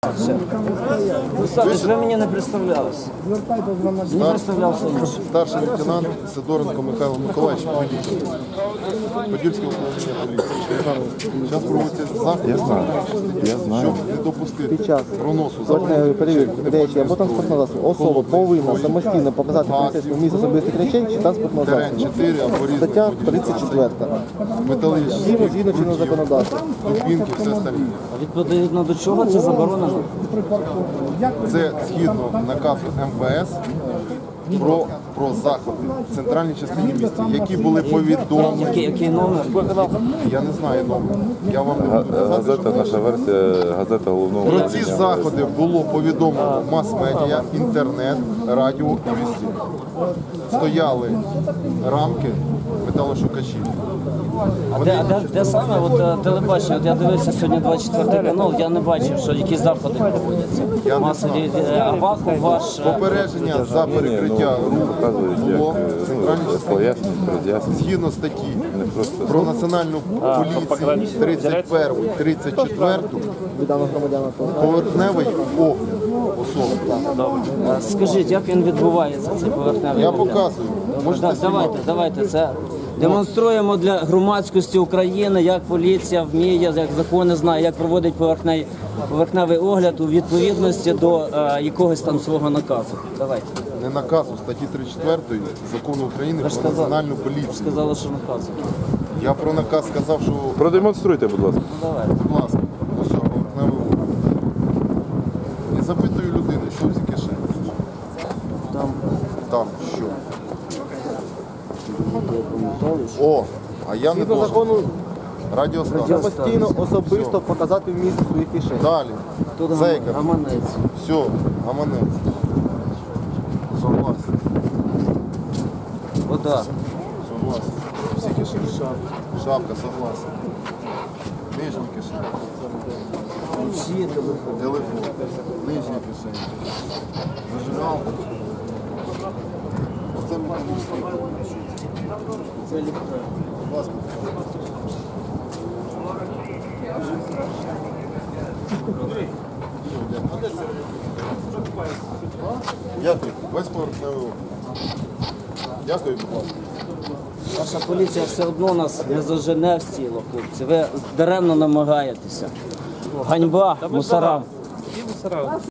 Ви мені не представлялися. Не представлявся інший. Старший лейтенант Сидоренко Михайло Миколаївич, Подільське управління поліції. Зараз проводиться захід, щоб не допустити проносу Поверхневої перевірки речі або транспортного засобу особа повинна самостійно показати поліцейському місце особистих речей чи транспортного засобу. 4 або різних Стаття 34. металічні Згідно чинного законодавства. дубінки, все остальне. Відповідно до чого це заборонено? Це згідно наказу МВС про заходи в центральній частині міста, які були повідомлені. Який номер? Я не знаю номер. Я вам не буду казати, Газета, наша версія, газета головного Про ці управління. заходи було повідомлено мас-медіа, інтернет, радіо і везде. Стояли рамки металошукачів. А де саме телебачення? От я дивився сьогодні 24 канал, я не бачив, що які заходи проводяться. Я не Масові Аваков ваш. Попередження за перекриття руху Показують, було як в центральній частині. пояснюють, роз'яснюють. Згідно статті просто про національну поліцію 31, 34 Віддано громадянам. поверхневий огляд особи. Скажіть, як він відбувається, цей поверхневий Я огляд? показую. Можете знімати. Давайте це демонструємо для громадськості України, як поліція вміє, як закони знає, як проводить поверхневий огляд у відповідності до якогось там свого наказу. Давайте. Не наказу статті 34 Закону України про національну поліцію. Сказали, що наказу. Я про наказ сказав, що, Продемонструйте, будь ласка. Давайте. будь ласка, ось поверхневий огляд. І запитую людини, що в цій кишені. Там що? О, а я не Згідно должен. закону Радіостанція. постійно особисто показати вміст своїх кишень. Далі. Тут Зейка. гаманець. Все, гаманець. Согласен. Вода. Согласен. Всі кишені. Шапка, согласен. Нижні кишені. Ключі, телефон. Телефон. Нижні кишені. Зажигалка. Оце металічний. Це електронне. Будь ласка. Дякую. Весь поверхневий огляд. Дякую, будь ласка. Наша поліція все одно нас не зажене в тіло, хлопці. Ви даремно намагаєтеся. Ганьба мусорам.